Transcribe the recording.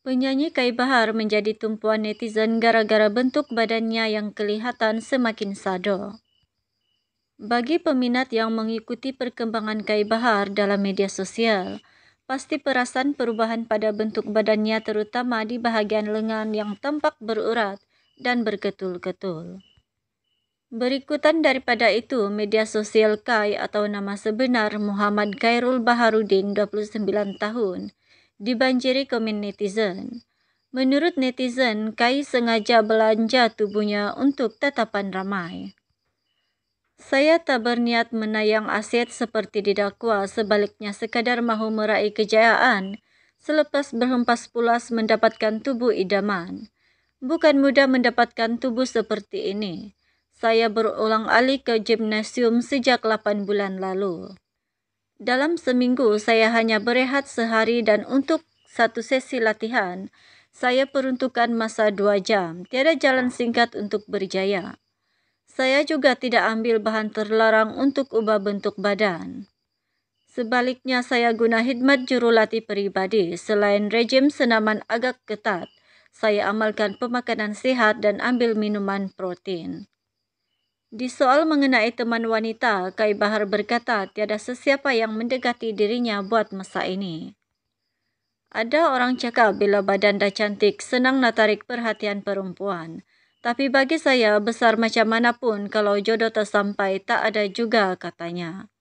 Penyanyi Kai Bahar menjadi tumpuan netizen gara-gara bentuk badannya yang kelihatan semakin sado. Bagi peminat yang mengikuti perkembangan Kai Bahar dalam media sosial, pasti perasan perubahan pada bentuk badannya terutama di bahagian lengan yang tampak berurat dan berketul-ketul. Berikutan daripada itu, media sosial Kai atau nama sebenar Muhammad Khairul Baharudin, 29 tahun, dibanjiri komen netizen. Menurut netizen, Kai sengaja belanja tubuhnya untuk tatapan ramai. Saya tak berniat menayang aset seperti didakwa, sebaliknya sekadar mahu meraih kejayaan selepas berhempas pulas mendapatkan tubuh idaman. Bukan mudah mendapatkan tubuh seperti ini. Saya berulang alik ke gimnasium sejak 8 bulan lalu. Dalam seminggu saya hanya berehat sehari dan untuk satu sesi latihan, saya peruntukkan masa 2 jam. Tiada jalan singkat untuk berjaya. Saya juga tidak ambil bahan terlarang untuk ubah bentuk badan. Sebaliknya saya guna khidmat jurulatih peribadi. Selain rejim senaman agak ketat, saya amalkan pemakanan sehat dan ambil minuman protein. Di soal mengenai teman wanita, Kai Bahar berkata tiada sesiapa yang mendekati dirinya buat masa ini. Ada orang cakap bila badan dah cantik, senang nak tarik perhatian perempuan. Tapi bagi saya, besar macam mana pun kalau jodoh tak sampai, tak ada juga katanya.